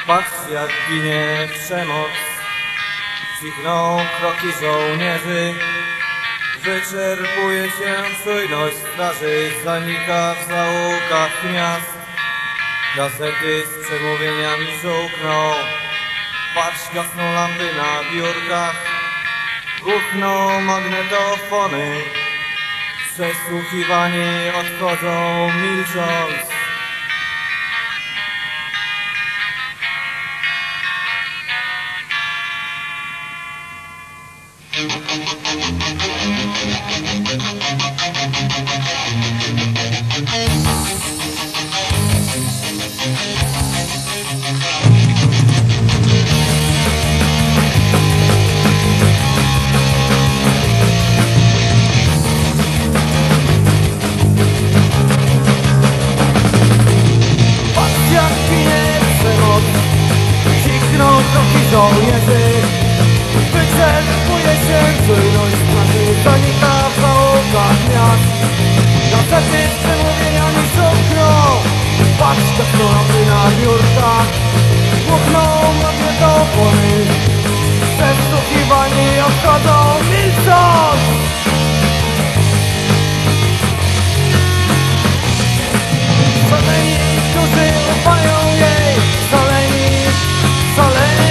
Patrz jak ginie przemoc, cichną kroki żołnierzy. Wyczerpuje się czujność straży, zanika w zaułkach miast. Gazety z przemówieniami żółkną, patrz gasną lampy na biurkach. Głuchną magnetofony, przesłuchiwani odchodzą milcząc. Patrz jak ginie przemoc, cichną kroki żołnierzy. Wyczerpuje się czujność straży, zanika w zaułkach miast. Gazety z przemówieniami żółkną, patrz gasną lampy na biurkach. Głuchną magnetofony, przesłuchiwani odchodzą milcząc. Szaleni, którzy ufają jej, szaleni, szaleni.